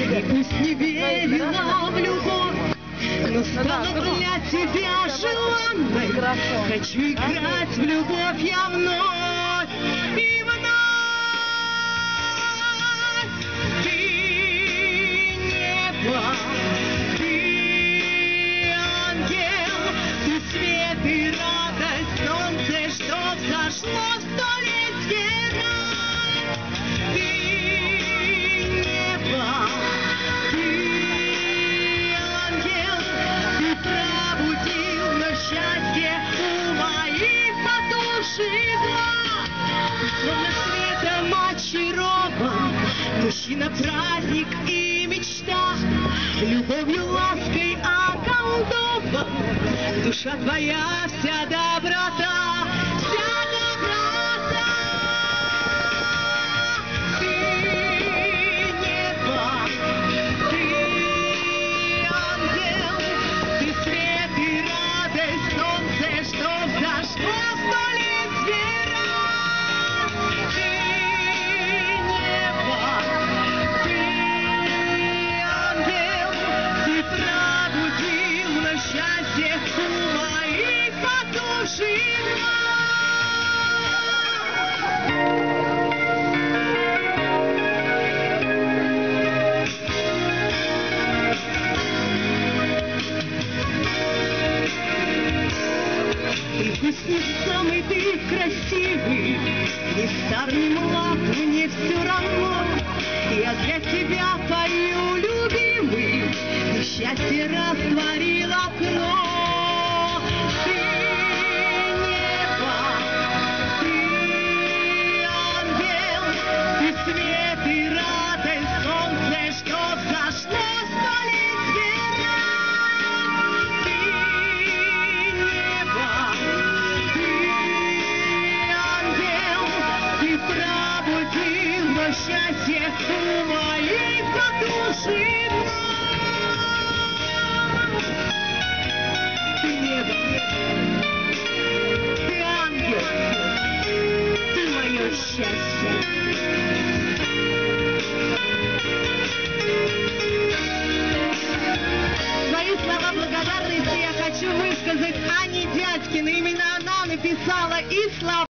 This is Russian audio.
И пусть не верила в любовь, но стану для тебя желанной. Хочу играть в любовь я вновь и вновь. Ты небо, ты ангел, ты свет и радость, солнце, что взошло 100 лет раз. Ты небо, ты ангел, ты пробудил на счастье у моих потухших глаз. Словно светом очарован, мужчина, праздник и мечта, любовью, лаской околдован, душа твоя вся доброта, вся доброта. Ты небо, ты ангел, ты свет и радость, солнце, что взошло 100 лет раз. Ты небо, ты ангел, ты пробудил на счастье у моих потухших глаз. И пусть не самый ты красивый, ни стар, ни млад, мне все равно. Я для тебя пою, любимый, ты счастье растворил окно. Ты небо, ты ангел, ты свет и радость, солнце, что взошло 100 лет раз. Ты небо, ты ангел, ты пробудил на счастье у моих потухших глаз. Ты небо, ты ангел, ты мое счастье. Свои слова благодарности я хочу высказать Ане Дядькиной. Именно она написала и слова.